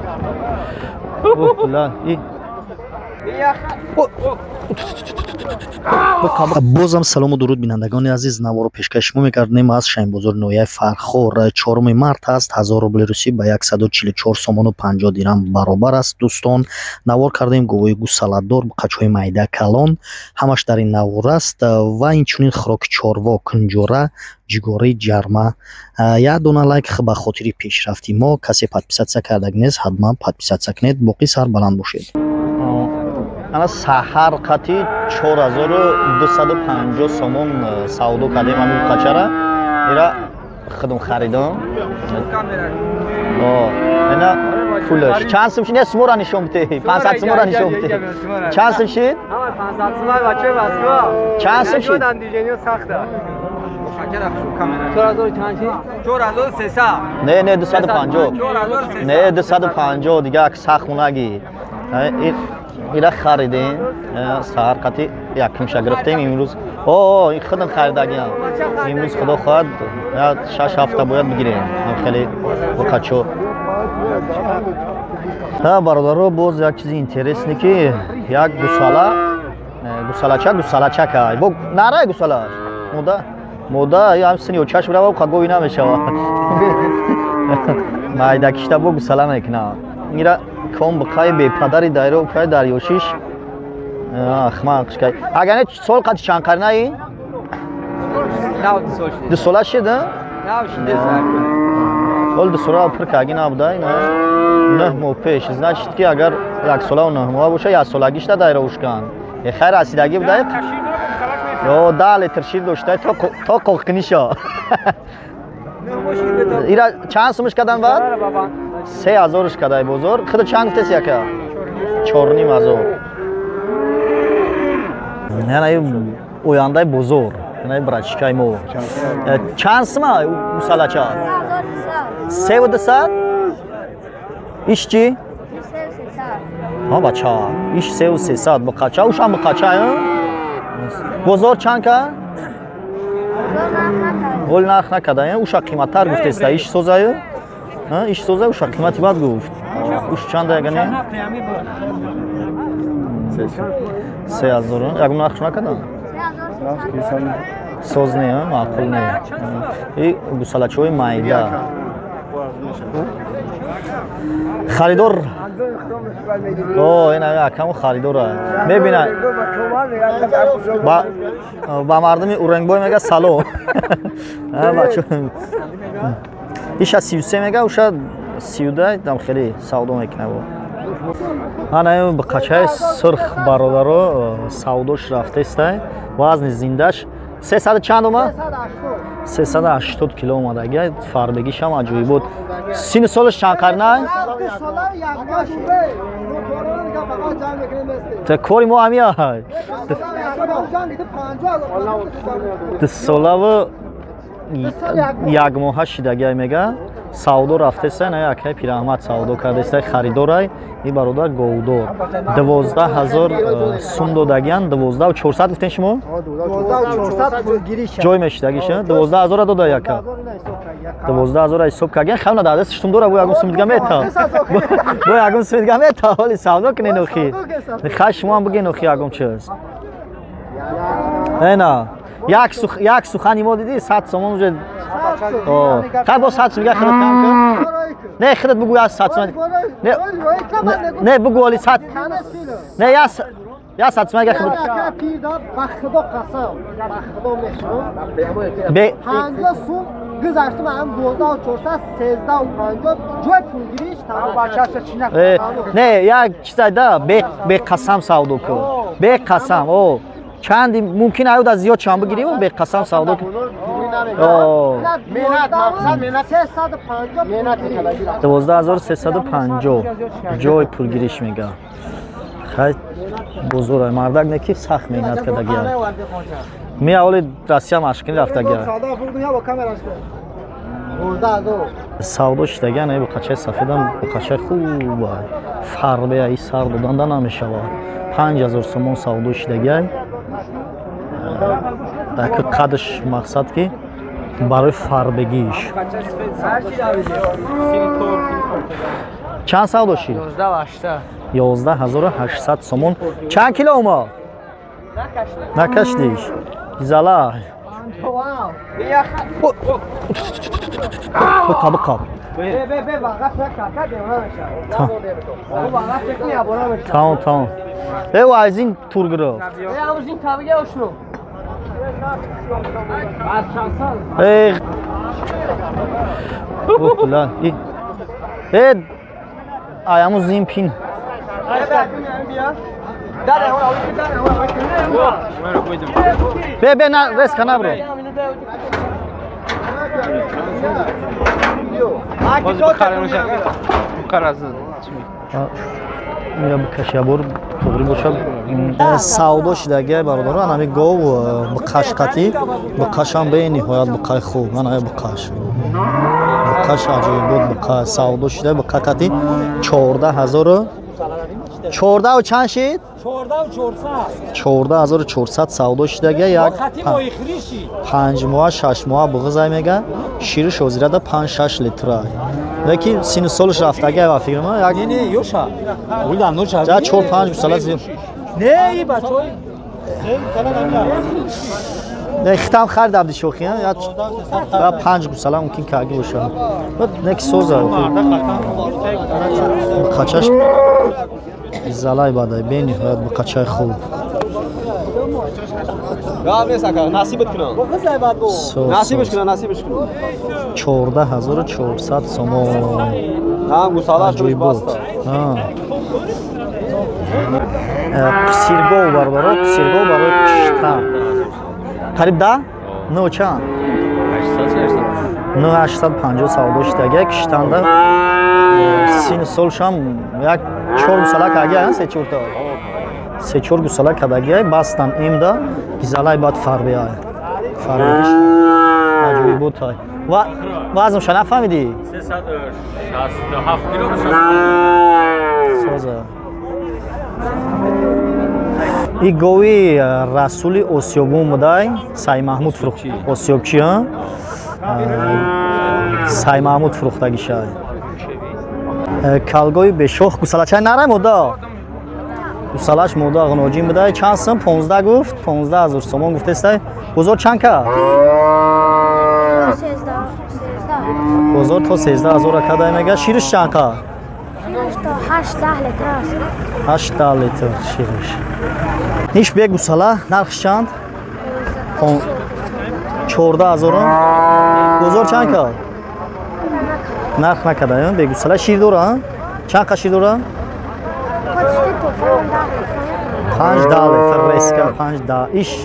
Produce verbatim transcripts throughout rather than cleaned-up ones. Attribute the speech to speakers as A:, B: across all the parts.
A: бозам салому дуруд бинандагони азиз, наворо пешкашмо мекардем аз Шаҳинбозори ноҳияи Фархор. чорум март аст, ҳазор рубли русӣ ба сад чилу чор сомону панҷоҳ дирҳам баробар аст. дӯстон, навор кардем гувои гӯсаладор, қачҳои майда калон, ҳамаш дар ин навор аст ва инчунин хӯроки чорво, кунҷора, ҷигори ҷарма. як дона лайк ба хотири пешрафти мо. касе подписатсия кардаг нест, ҳатман подписатсия кунед. боқӣ сар баланд бошед. ана саҳар қати чор ҳазору дусаду панҷоҳ сомон савдо кардем ҳамин қачара. ира худум харидам. ана пулаш чанд сум шид? сумора нишон бите. пансад сумора нишон бите. чанд сум шид? пансад сумай бача басго. чанд сум шид? чор ҳазору сесад. не не дусаду панҷоҳ. не дусаду панҷоҳ дига сахт мунаги. ира харидем. саҳар қати якумша гирифтем. имрӯз о ин худам харидагиам. имрӯз худо хоҳад шаш ҳафта бояд бигирем. хеле қачо. ҳа бародаро, боз як чизи интересне ки як гӯсала гӯсалача гӯсалачака бо нарай гӯсалаш мода мода ям сини очаш брава қагови намешава. майда кишта бо гӯсала мекуна. ира ком бақай бепадари дайро кай дар ёшиш ахмақ кай. агане сол қати чанд қарнаи? ду сола шида? сол ду сола пир каги набудай на нӯҳ моҳ пеш. значит ки агар як сола ва нӯҳ моҳа боша як солагишта дайро ушкан. е хайр расидаги будай? ё да литр шир доштай то қоқкунишо. ира чанд сумш кадан бад? се ҳазорш кадай бозор. худо чанд гуфтеси яка? чор ним ҳазор. яна ояндаи бозор. яна брачкаи мо. чанд сума гӯсалача? севу дусад. иш чӣ? ҳа бача. иш севу сесад ба қача. ушам ба қача ё? бозор чанд ка? гол нарх накада ё? уша қиматтар гуфтеста. иш соза ё? ҳа иш соза уша қимати бад гуфт. уш чанда ягане? се ҳазор. ягон нархш накада? соз не ё? маъқул не. и гӯсалачаҳои майда. харидор о ина якам харидора мебина ба ба мардуми урангбой мега салом. а бачо иша си ю се мега уша си ю ду дам хеле савдо мекуна бо. ана ба қачаи сурх бародаро савдош рафтестай. вазни зиндаш сесад чанд омад? сесад ва ҳаштод кило омадаги. фарбегиш ҳам аҷоиб буд. сини солаш чанд қарнай? та кори мо ҳамияй. ду солаву як моҳа шидагиай мега. савдо рафтестай. на якай пираҳмад савдо кардестай харидорай. и бародар говдор дувоздаҳ ҳазор сум додагиян. дувоздаҳу чорсад гуфтем шумо? ҷой мешидагиша? дувоздаҳ ҳазора дода яка. дувоздаҳ ҳазора ҳисоб кардагиян. хавна дар дасти штум дора бо ягон сум дига мета. бо ягон сум дига мета. ҳоли савдо кунед охи. хай шумо ҳам бигӯед охи ягон чиз. эна як сух як сухани мо диди сад сомон уже. о хай бо сад сум дига хират кам кун. не хират бугӯ аз сад сум. не не бугӯ оли сад. не яс я сад сум дига хират. ба худо қасам. ба худо мешунам. бе панҷоҳ сум гузаштам ам дувоздаҳ ва чорсад сенздаҳ ва панҷоҳ ҷой пулгириш тамом. бачаша чӣ накунам. не як чизай да бе бе қасам савдо кун. бе қасам. о чанди мумкин аюд аз зиёд чанд бигирӣ бе қасам савдо кун. дувоздаҳ ҳазору сесаду панҷоҳ ҷой пулгириш мега. хай бузург мардак не ки сахт меҳнат кардагия. ми аввали Россия машкин рафтагия. савдо шидагия не бо қачаи сафедам бо қачаи хуб фарбеа и сар доданда намешавад. панҷ ҳазор сомон савдо шидагия. ки қадш мақсад ки барои фарбегиш. چند سودا شیر؟
B: یازده و هشتصد.
A: یازده هزار و هشتصد سومون. چند کیلو اومد؟ نکشتیش. زلا. بکا بکا. تمام تمام. او از این تور گرفت. ای بله ای ای ayağımız zin pin be be na res kana bro یا بکشیابور توری باشد سعودا شدگی برادر آنمی گاو بکش کتی بکشم به نهایت بکای خوب من آیا بکش بکش عجیب بود بکای سعودا شده بکای کتی چهارده هزار چهارده و چند شید؟ چهارده هزار و چهارصد سعودا شدگی یک پنج ماه شش ماه بغضای میگه شیرش وزیرده پنج شش لیتر لیکن سین سالش رفتگی و فکر ما یک
C: نه نه یوشا ولدم نوچا
A: جا چهار پنج سال زیر
C: نه ای بچوی
A: نه ختم خرد عبد شوخی ها یا پنج سال ممکن که اگه باشه بعد نک سوزه بخچش زلای بدای بینی هات بخچای خوب
D: گام نساکا نصیبت کنم نصیبش کنم نصیبش کنم
A: چهارده هزار و چهارصد سومون
D: هم گوساله شوش باست
A: ها پسیرگو بردارو پسیرگو برای کشتن قریب ده؟ نه چند؟ نه هشتصد و پنجاه سودا شده کشتن ده سین سالش هم یک چهار گوساله که اگه سه چهار تا سه چهار گوساله کدگی باستن ایم ده گیزالای باید فر بیای فر بیش نجوی بود های و وزنم شنف فهمیدی؟
E: سیصد و شصت و هفت کیلو
A: سازه این گوی رسولی آسیابون بودای سای محمود فروخت آسیابچی ها سای محمود فروختگی شد کلگوی بشوخ گوسالچای نره مودا گوسالش مودا غنوجین بودای چند سم پانزده گفت پانزده هزار سومون گفته است بزرگ چند که بزرگ تا سیزده هزار کدای میگه شیرش چند که
F: هشده لیتر است
A: هشده لیتر شیرش نیش به گوساله نرخش چند چهارده هزار بزرگ چند که نرخ نکده به گوساله شیر دوره چند که شیر دوره پنج ده لیتر ریسکه پنج ده ایش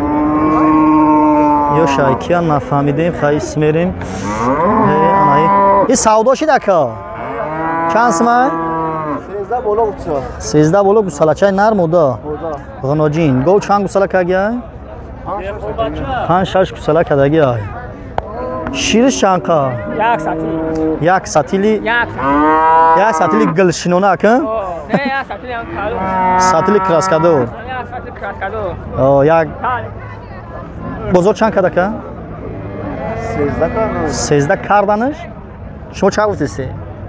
A: یا شایکی هم نفهمیدیم خیلی سمیریم این سودا شده که چند سمه؟
D: سیزده بالا گوساله
A: سیزده بالا گوساله چای نرم بوده غنوجین گو چند گوساله که گیه؟ پنج شش گوساله که دگی های شیرش چند که؟
B: یک ساعتی
A: یک ساتیلی
B: یک
A: یک ساتیلی گلشینونه که؟
B: نه یک ساعتی هم کالو
A: ساتیلی کراسکادور
B: یک ساعتی کراسکادور
A: یک بزرگ چند که که؟
D: سیزده کار
A: سیزده کردنش؟ شما چه گفتی سی؟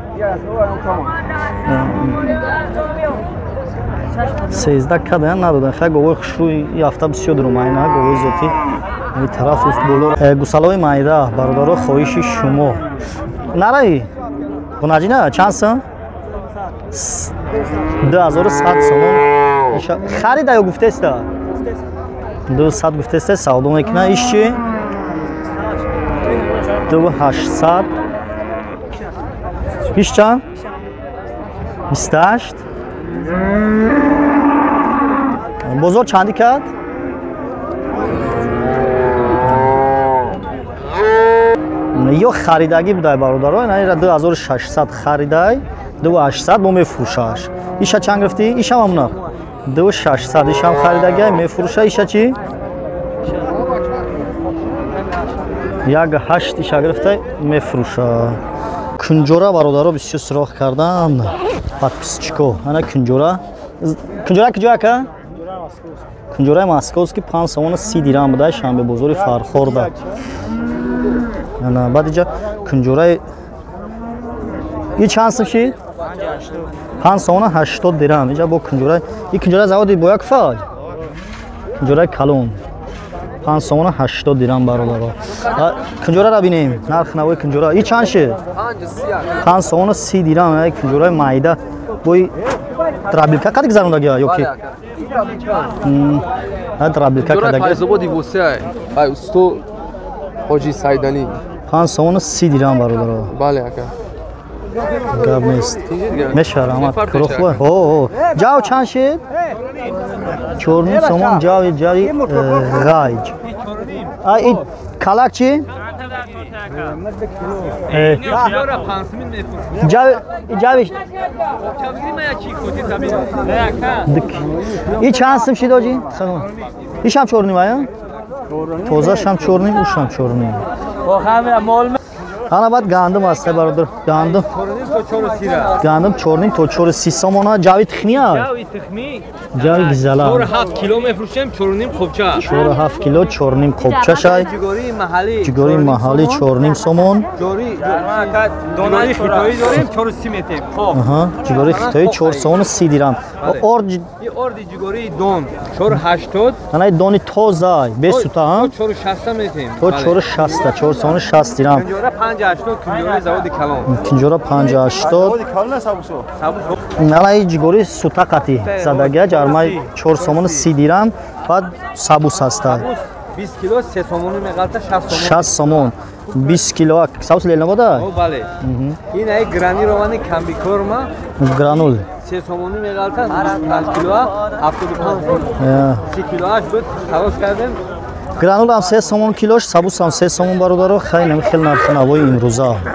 A: سیزده کده ندادن خیلی گوه خشوی یافته بسیار درو ماینا گوه زیتی این طرف است بولور گوسالای مایده برادر خواهش شما نرایی بناجی نه چند سم دو هزار و صد سومون خرید یا گفته است دو صد گفته است سودا میکنه ایش چی دو هشتصد بیست چند بیست و هشت بزرگ چندی کرد؟ یا خریدگی بوده برادران این دو هزار و ششصد خریده دو هشتصد با میفروشش ایشا چند گرفتی؟ ایشا هم همونه دو ششصد ایشا هم خریدگی میفروشه ایشا چی؟ یک هشت ایشا گرفته میفروشه کنجوره برادرها بسیار سراخ کردن подписчико ana کنجوره کنجوره کجا که کنجوره مسکوس که پنج سومون سی دیرم بوده شنبه بزرگ فرخورده انا بعد اینجا کنجوره این چند سم شید پنج سومون هشتاد درهم اینجا با کنجوره این کنجوره زوادی با یک فاج کنجوره کلون پنج سومون هشتاد درهم برادر کنجوره را بینیم نرخ نوی کنجوره این چند شه پنج سومون سی درهم یک کنجوره مایده بوی ترابیلکا قد گذرونده گیا یوکی ها ترابیلکا
G: کنجوره
A: کدگی
G: فایزآبادی وسه ای استو حاجی سیدانی
A: پنج سومون سی درهم برادر
G: بله اکا
A: گاب نیست میشه رحمت کروخوه او او جاو چند شد چورنی سومون جاوی جاوی غایج این کلاک چی جاوی جاوی این چند سم شد آجی سلام ایش هم چورنی بایا توزش هم چورنی اوش هم چورنی ана баъд гандум аст бародар гандум гандум чорним то чори си сомона ҷави тихмия ҷави гизала
E: چهار هفت کیلو میفروشیم چورنیم خوبچه
A: чори ҳафт кило чорним қопчашай ҷигори маҳаллӣ чорним сомон
E: دانایی خیتایی داریم چهار سی میتیم خب
A: ҷигори хитоӣ чор сомону си дирам орд
E: این ارد جگوری دون چهار هشتاد
A: ана дони тозай бесута
E: چهار شصت میتیم
A: то чори шаста чор сомону шаст дирам
E: کنجوره پنج هشتاد کنجوره زود کلان
A: кинҷора панҷ ҳаштод ана ин ҷигори сута қати задагия ҷармаи чор сомону си дирам баъд сабус ҳастад
E: بیست کیلو سه سومونی میقالتا شصت سومون
A: шаст сомон бист кило сабус лелнабода
E: او بله این ای گرانی روانی کمبی کورما
A: гранул
E: سه سومونی میقالتا پنج کیلو هفتاد و پنج سی کیلو اش بود خلاص کردیم
A: гранул ҳам се сомон килош сабус ҳам се сомон бародаро хай намихел нархи навои имрӯза